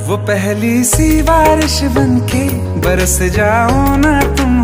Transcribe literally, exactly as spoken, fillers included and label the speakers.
Speaker 1: वो पहली सी बारिश बनके बरस जाओ ना तुम